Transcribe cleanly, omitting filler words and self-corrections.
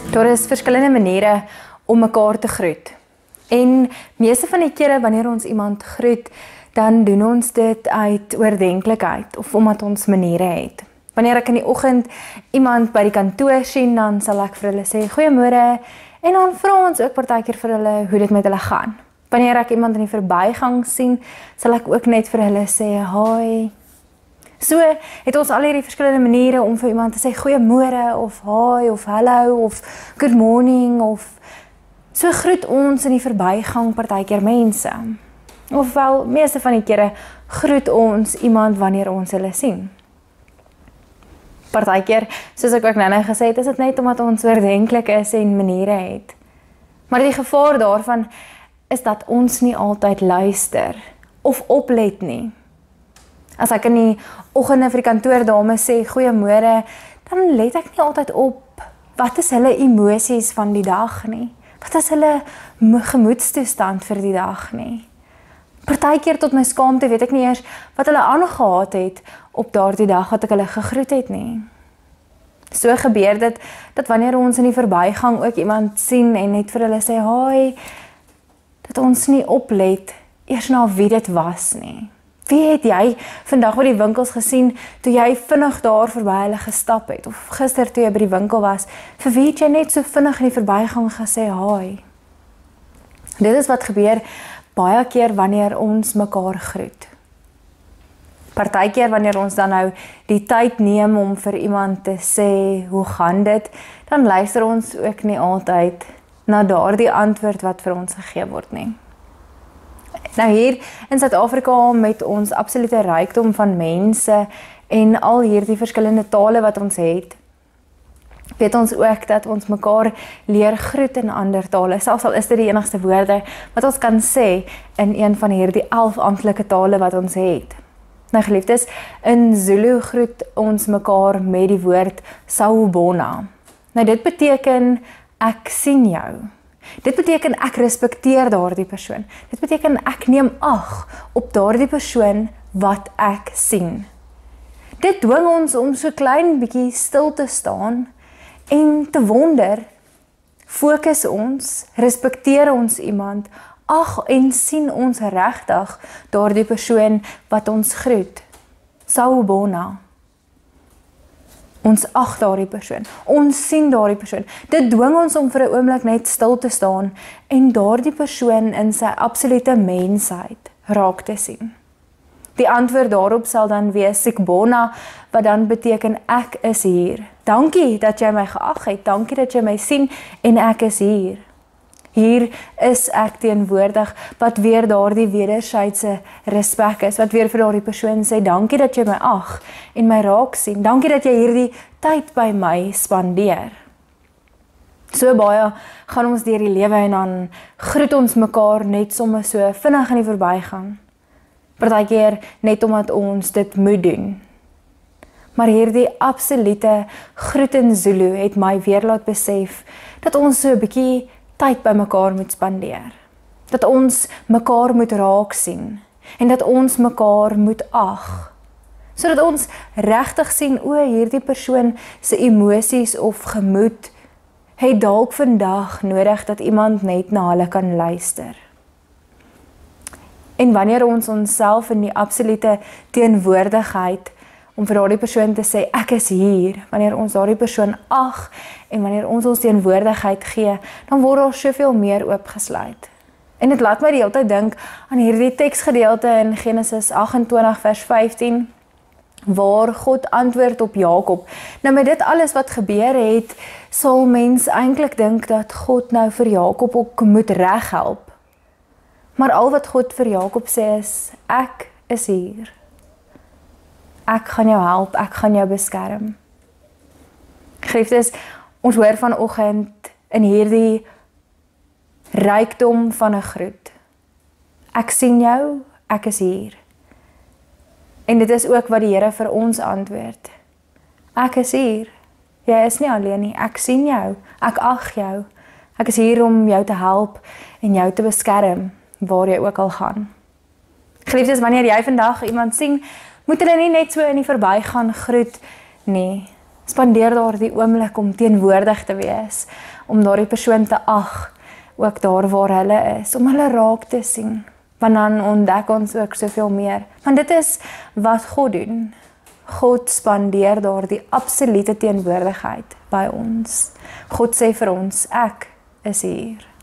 Daar is verskillende maniere om mekaar te groet. En meeste van die kere wanneer ons iemand groet, dan doen ons dit uit oordenklikheid of omdat ons maniere het. Wanneer ek in die oggend iemand by die kantoor sien, dan sal ek vir hulle sê goeiemôre en dan vra ons ook partykeer vir hulle hoe dit met hulle gaan. Wanneer ek iemand in die verbygang sien, sal ek ook net vir hulle sê hi. So het ons al hierdie verskillende maniere om vir iemand te sê goeiemôre of hi of hallo of good morning of so groet ons in die verbygang partykeer mense. Of wel, meeste van die kere groet ons iemand wanneer ons hulle sien. Partykeer, soos ek ook nou gesê het, is dit net omdat ons oordenklik is en maniere het. Maar die gevaar daarvan is dat ons nie altyd luister of oplet nie. As ek in die oggende vir die kantoordame sê goeiemôre, dan let ek nie altyd op wat is hulle emosies van die dag nie. Wat is hulle gemoedstoestand vir die dag nie. Partykeer tot my skaamte weet ek nie eers wat hulle aangehaat het op daardie dag wat ek hulle gegroet het nie. So gebeur dit dat wanneer ons in die verbygang ook iemand sien en net vir hulle sê hi, dat ons nie oplet eers na wie dit was nie. Wie het jy vandag by die winkels gesien toe jy vinnig daar verby hulle gestap het? Of gister toe jy by die winkel was, vir wie het jy net so vinnig in die verbygang gesê hi? Dit is wat gebeur baie keer wanneer ons mekaar groet. Partykeer wanneer ons dan nou die tyd neem om vir iemand te sê hoe gaan dit, dan luister ons ook nie altyd na daardie antwoord wat vir ons gegee word nie. Nou hier in Suid-Afrika met ons absolute rykdom van mense en al hierdie verskillende tale wat ons het, weet ons ook dat ons mekaar leer groet in ander tale, selfs al is dit die enigste woorde wat ons kan sê in een van hierdie 11 amptelike tale wat ons het. Nou geliefdes, in Zulu groet ons mekaar met die woord sawubona. Nou dit beteken ek sien jou. Dit beteken ek respekteer daardie persoon. Dit beteken ek neem ag op daardie persoon wat ek sien. Dit dwing ons om so klein bietjie stil te staan en te wonder, fokus ons, respekteer ons iemand, ag en sien ons regtig daardie persoon wat ons groet. Sawubona. Ons ag daardie persoon, ons sien daardie persoon. Dit dwing ons om vir 'n oomblik net stil te staan en daardie persoon in sy absolute mensheid raak te sien. Die antwoord daarop sal dan wees sikbona, wat dan beteken ek is hier. Dankie dat jy my geag het, dankie dat jy my sien en ek is hier. Hier is ek teenwoordig, wat weer daardie wederwysige respek is, wat weer vir daardie persoon sê, dankie dat jy my ag en my raak sien, dankie dat jy hierdie tyd by my spandeer. So baie gaan ons deur die lewe en dan groet ons mekaar net sommer so vinnig in die verbygang. Partykeer net omdat ons dit moet doen. Maar hierdie absolute groet in Zulu het my weer laat besef dat ons so 'n bietjie tyd by mekaar moet spandeer. Dat ons mekaar moet raak sien en dat ons mekaar moet ag. Sodat ons regtig sien o, hierdie persoon se emosies of gemoed het dalk vandag nodig dat iemand net na hulle kan luister. En wanneer ons onsself in die absolute teenwoordigheid om vir daardie persoon te sê, ek is hier, wanneer ons daardie persoon ag en wanneer ons teenwoordigheid gee, dan word daar soveel meer oopgesluit. En dit laat my die hele tyd dink aan hierdie teksgedeelte in Genesis 28 vers 15, waar God antwoord op Jakob. Nou met dit alles wat gebeur het, sal mens eintlik dink dat God nou vir Jakob ook moet reghelp. Maar al wat God vir Jakob sê is, ek is hier. Ek gaan jou help, ek gaan jou beskerm. Geliefdes, ons hoor vanoggend in hierdie rykdom van 'n groet. Ek sien jou, ek is hier. En dit is ook wat die Here vir ons antwoord. Ek is hier. Jy is nie alleen nie, ek sien jou, ek ag jou. Ek is hier om jou te help en jou te beskerm, waar jy ook al gaan. Geliefdes, wanneer jy vandag iemand sien, moet hulle nie net so in die verbygaan groet nie. Spandeer daardie oomblik om teenwoordig te wees, om daardie persoon te ag, ook daar waar hulle is, om hulle raak te sien. Want dan ontdek ons ook soveel meer. Want dit is wat God doen. God spandeer daardie absolute teenwoordigheid by ons. God sê vir ons, ek is hier.